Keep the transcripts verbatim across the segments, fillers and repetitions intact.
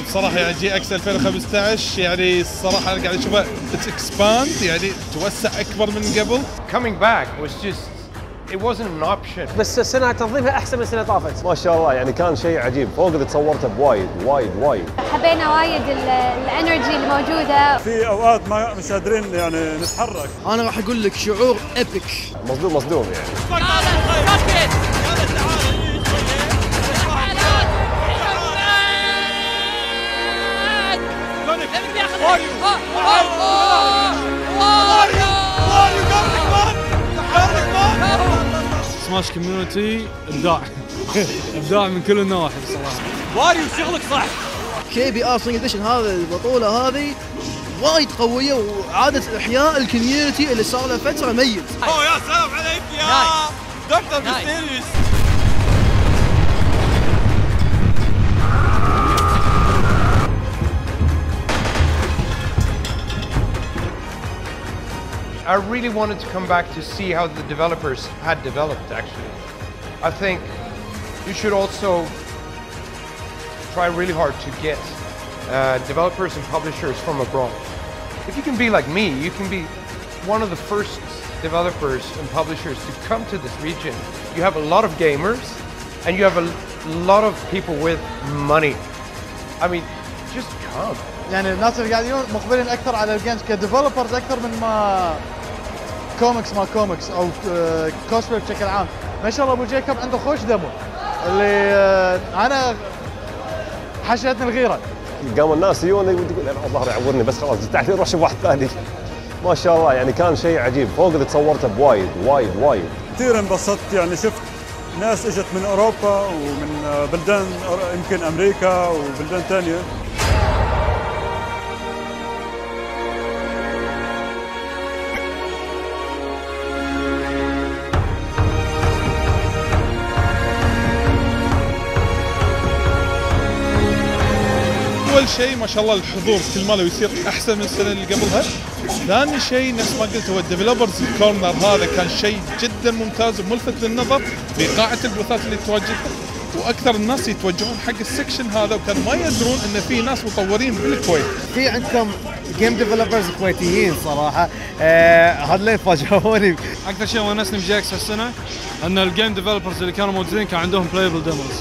بصراحه يعني جي اكس ألفين وخمسة عشر يعني الصراحه انا قاعد اشوفها اكسباند يعني توسع اكبر من قبل. Coming back was just it wasn't an option. بس السنه تنظيمها احسن من السنه طافت. ما شاء الله يعني كان شيء عجيب فوق اللي تصورته بوايد وايد وايد. حبينا وايد الانرجي الموجوده. في اوقات ما مش قادرين يعني نتحرك. انا راح اقول لك شعور ايبك. مصدوم مصدوم يعني. سماش كوميونتي ابداع ابداع من كل النواحي بصراحه. واريو شغلك صح. كي بي ار سينج اديشن هذا البطوله هذه وايد قويه وعاده احياء الكوميونتي اللي صار له فتره ميت. اوه يا سلام عليك يا دكتور ميستيريوس. I really wanted to come back to see how the developers had developed, actually. I think you should also try really hard to get uh, developers and publishers from abroad. If you can be like me, you can be one of the first developers and publishers to come to this region. You have a lot of gamers and you have a lot of people with money. I mean, just come. يعني الناس اللي قاعدين مقبلين اكثر على الجيمز كديفلوبرز اكثر من ما كوميكس ما كوميكس او كوسبلاي بشكل عام. ما شاء الله ابو جيكوب عنده خوش دمو اللي انا حشتني الغيره. قاموا الناس يجون يقول انا ظهري يعورني بس خلاص تعالي نروح شوف واحد ثاني. ما شاء الله يعني كان شيء عجيب فوق اللي تصورته بوايد وايد وايد. كثير انبسطت يعني شفت ناس اجت من اوروبا ومن بلدان يمكن امريكا وبلدان ثانيه. اول شيء ما شاء الله الحضور كل ماله يصير احسن من السنه اللي قبلها. ثاني شيء نفس ما قلت هو الديفلوبرز كورنر هذا كان شيء جدا ممتاز وملفت للنظر في قاعه البوثات اللي تواجدها، واكثر الناس يتوجهون حق السكشن هذا وكانوا ما يدرون ان في ناس مطورين بالكويت. في عندكم جيم ديفلوبرز كويتيين صراحه آه هذا اللي فاجئوني. اكثر شيء ونسني بجاكس هالسنه ان الجيم ديفلوبرز اللي كانوا موجودين كان عندهم بلايبل ديموز.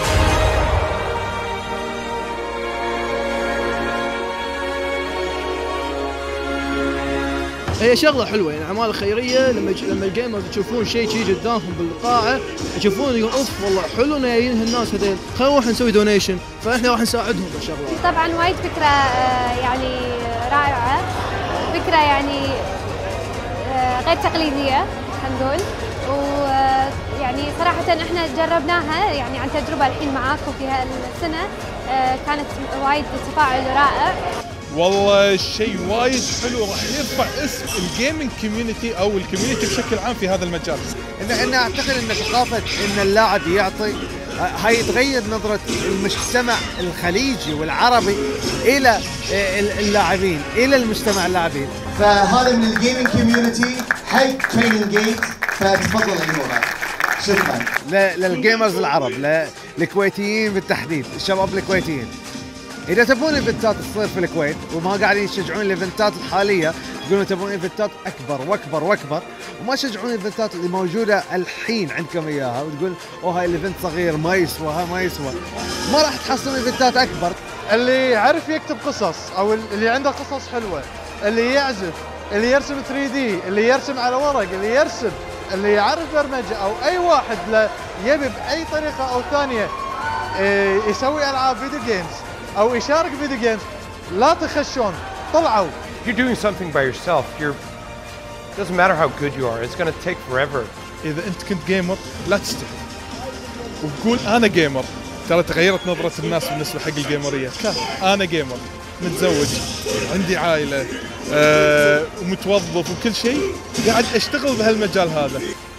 هي شغله حلوه يعني اعمال خيريه لما لما الجيمرز يشوفون شيء شيء قدامهم بالقاعه يشوفون يقول اوف والله حلو ان جايين هالناس هذول خلينا نروح نسوي دونيشن فاحنا راح نساعدهم بالشغله. طبعا وايد فكره يعني رائعه، فكره يعني غير تقليديه خلينا نقول، ويعني صراحه احنا جربناها يعني عن تجربه الحين معاكم في هالسنه كانت وايد تفاعل رائع. والله شيء وايد حلو راح يرفع اسم الجيمنج كوميونتي او الكوميونتي بشكل عام في هذا المجال. ان انا اعتقد ان ثقافه ان اللاعب يعطي هاي تغير نظره المجتمع الخليجي والعربي الى اللاعبين الى المجتمع اللاعبين. فهذا من الجيمنج كوميونتي حق تريننج جيت، فتفضل ايوه. شكرا للجيمرز العرب للكويتيين بالتحديد، الشباب الكويتيين. إذا تبون ايفنتات تصير في الكويت وما قاعدين يشجعون الايفنتات الحالية، تقولون تبون ايفنتات أكبر وأكبر وأكبر، وما تشجعون الايفنتات اللي موجودة الحين عندكم إياها، وتقول أوه هاي الايفنت صغير ما يسوى ها ما يسوى، ما راح تحصلون ايفنتات أكبر. اللي يعرف يكتب قصص أو اللي عنده قصص حلوة، اللي يعزف، اللي يرسم ثري دي، اللي يرسم على ورق، اللي يرسم، اللي يعرف برمجة أو أي واحد يبي بأي طريقة أو ثانية يسوي ألعاب فيديو جيمز أو يشارك فيديو جيمز، لا تخشون، طلعوا. You're doing something by yourself. You're doesn't matter how good you are. It's going to take forever. إذا أنت كنت جيمر لا تستحي وقول أنا جيمر. ترى تغيرت نظرة الناس بالنسبة حق الجيمرية. أنا جيمر، متزوج، عندي عائلة، أه ومتوظف وكل شيء، قاعد أشتغل بهالمجال هذا.